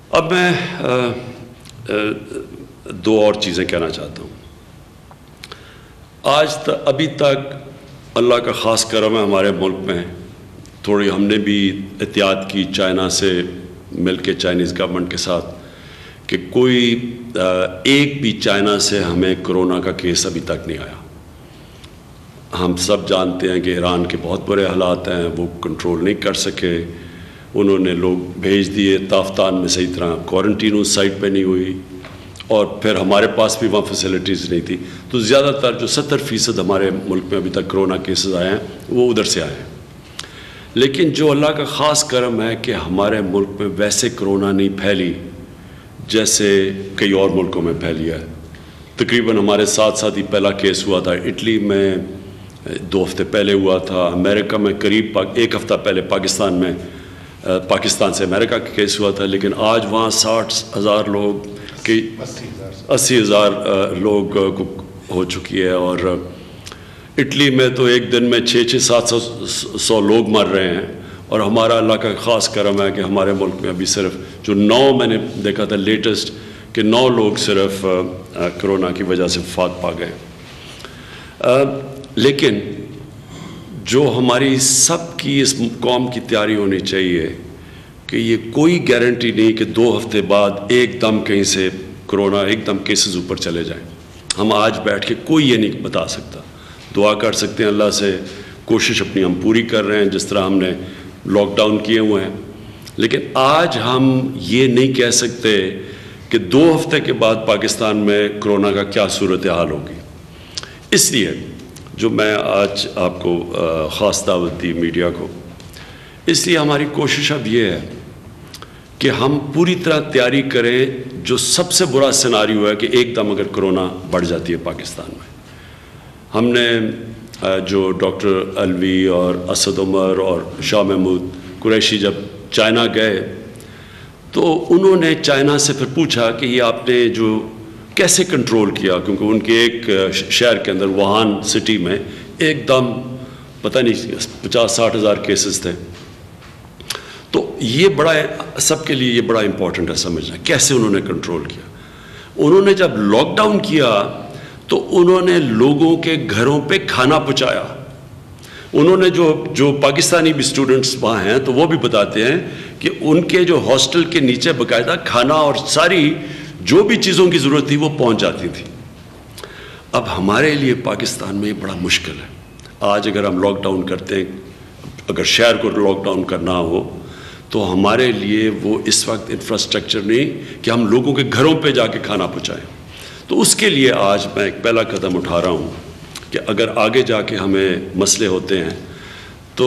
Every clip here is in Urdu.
اب میں دو اور چیزیں کہنا چاہتا ہوں. ابھی تک اللہ کا خاص کرم ہے ہمارے ملک میں، تھوڑی ہم نے بھی احتیاط کی چائنا سے مل کے چائنیز گورنمنٹ کے ساتھ، کہ کوئی ایک بھی چائنا سے ہمیں کرونا کا کیس ابھی تک نہیں آیا. ہم سب جانتے ہیں کہ ایران کے بہت برے حالات ہیں، وہ کنٹرول نہیں کر سکے، انہوں نے لوگ بھیج دیے تافتان میں، صحیح طرح کوارنٹین اس سائٹ پہ نہیں ہوئی، اور پھر ہمارے پاس بھی وہاں فیسلٹیز نہیں تھی. تو زیادہ تر جو 70% ہمارے ملک میں ابھی تک کرونا کیسز آئے ہیں وہ ادھر سے آئے ہیں. لیکن جو اللہ کا خاص کرم ہے کہ ہمارے ملک میں ویسے کرونا نہیں پھیلی جیسے کئی اور ملکوں میں پھیلی ہے. تقریباً ہمارے ساتھ ہی پہلا کیس ہوا تھا اٹلی میں، 2 ہفتے پہلے ہوا تھا امریکہ میں، قریب 1 ہفتہ پہلے پاکستان سے امریکہ کا کیس ہوا تھا. لیکن آج وہاں 60,000 لوگ کی 80,000 لوگ ہو چکی ہے، اور اٹلی میں تو ایک دن میں 600-700 لوگ مر رہے ہیں. اور ہمارا اللہ کا خاص کرم ہے کہ ہمارے ملک میں ابھی صرف جو 9 میں نے دیکھا تھا لیٹسٹ کہ 9 لوگ صرف کرونا کی وجہ سے وفات پا گئے. لیکن جو ہماری سب کی اس قوم کی تیاری ہونی چاہیے کہ یہ کوئی گارنٹی نہیں کہ 2 ہفتے بعد ایک دم کہیں سے کرونا ایک دم کیسز اوپر چلے جائیں. ہم آج بیٹھ کے کوئی یہ نہیں بتا سکتا. دعا کر سکتے ہیں اللہ سے، کوشش اپنی ہم پوری کر رہے ہیں جس طرح ہم نے لاک ڈاؤن کیے ہوئے ہیں. لیکن آج ہم یہ نہیں کہہ سکتے کہ 2 ہفتے کے بعد پاکستان میں کرونا کا کیا صورتحال ہوگی. اس لیے جو میں آج آپ کو خاص دعوت دی میڈیا کو، اس لیے ہماری کوشش اب یہ ہے کہ ہم پوری طرح تیاری کریں. جو سب سے برا سیناریو ہے کہ ایک دم اگر کرونا بڑھ جاتی ہے پاکستان میں، ہم نے جو ڈاکٹر الوی اور اسد عمر اور شاہ محمود قریشی جب چائنا گئے تو انہوں نے چائنا سے پھر پوچھا کہ یہ آپ نے جو کیسے کنٹرول کیا، کیونکہ ان کے ایک شہر کے اندر ووہان سٹی میں ایک دم پتہ نہیں 50-60 ہزار کیسز تھے. تو یہ بڑا سب کے لیے یہ بڑا امپورٹنٹ ہے سمجھنا کیسے انہوں نے کنٹرول کیا. انہوں نے جب لاک ڈاؤن کیا تو انہوں نے لوگوں کے گھروں پہ کھانا پہنچایا. انہوں نے جو پاکستانی بھی اسٹوڈنٹس وہاں ہیں تو وہ بھی بتاتے ہیں کہ ان کے جو ہاسٹل کے نیچے باقاعدہ کھانا اور ساری جو بھی چیزوں کی ضرورت تھی وہ پہنچ جاتی تھی. اب ہمارے لیے پاکستان میں یہ بڑا مشکل ہے. آج اگر ہم لاک ڈاؤن کرتے ہیں، اگر شہر کو لاک ڈاؤن کرنا ہو تو ہمارے لیے وہ اس وقت انفراسٹرکچر نہیں کہ ہم لوگوں کے گھروں پہ جا کے کھانا پہنچائیں. تو اس کے لیے آج میں ایک پہلا قدم اٹھا رہا ہوں کہ اگر آگے جا کے ہمیں مسئلے ہوتے ہیں تو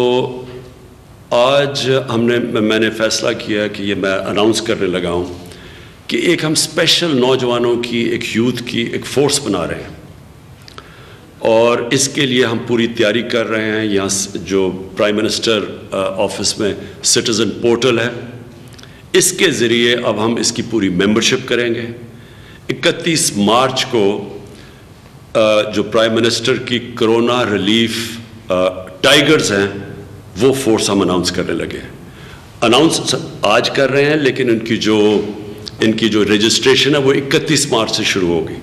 آج میں نے فیصلہ کیا کہ یہ میں اناؤنس کرنے لگا ہوں کہ ایک ہم اسپیشل نوجوانوں کی ایک یوتھ کی ایک فورس بنا رہے ہیں، اور اس کے لیے ہم پوری تیاری کر رہے ہیں. یہاں جو پرائم منسٹر آفس میں سٹیزن پورٹل ہے، اس کے ذریعے اب ہم اس کی پوری ممبرشپ کریں گے. 31 مارچ کو جو پرائم منسٹر کی کرونا ریلیف ٹائیگرز ہیں وہ فورس ہم اناؤنس کرنے لگے ہیں. اناؤنس آج کر رہے ہیں لیکن ان کی جو رجسٹریشن ہے وہ 31 مارچ سے شروع ہوگی.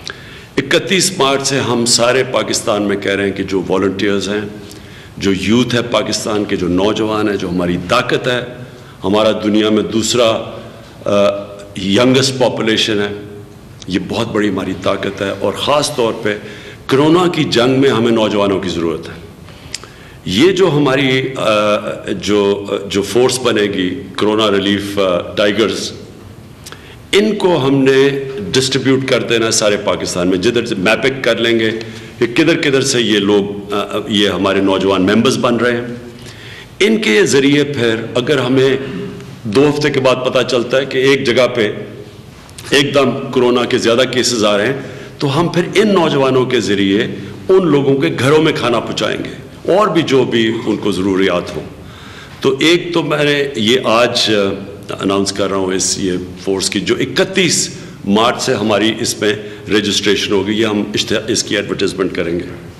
31 مارچ سے ہم سارے پاکستان میں کہہ رہے ہیں کہ جو والنٹیئرز ہیں، جو یوتھ ہے پاکستان کے، جو نوجوان ہیں، جو ہماری طاقت ہے، ہمارا دنیا میں دوسرا ینگسٹ پاپولیشن ہے، یہ بہت بڑی ہماری طاقت ہے. اور خاص طور پہ کرونا کی جنگ میں ہمیں نوجوانوں کی ضرورت ہے. یہ جو ہماری جو فورس بنے گی کرونا ریلیف ٹائیگرز، ان کو ہم نے ڈسٹریبیوٹ کر دینا سارے پاکستان میں. جدھر سے میپنگ کر لیں گے کہ کدھر سے یہ لوگ یہ ہمارے نوجوان ممبرز بن رہے ہیں. ان کے ذریعے پھر اگر ہمیں 2 ہفتے کے بعد پتہ چلتا ہے کہ ایک جگہ پہ ایک دم کرونا کے زیادہ کیسز آ رہے ہیں تو ہم پھر ان نوجوانوں کے ذریعے ان لوگوں کے گھروں میں کھانا پہنچائیں گے اور بھی جو بھی ان کو ضروریات ہوں. تو ایک تو میں نے یہ آج اناؤنس کر رہا ہوں یہ فورس کی جو 31 مارچ سے ہماری اس میں رجسٹریشن ہوگی، یہ ہم اس کی ایڈورٹائزمنٹ کریں گے.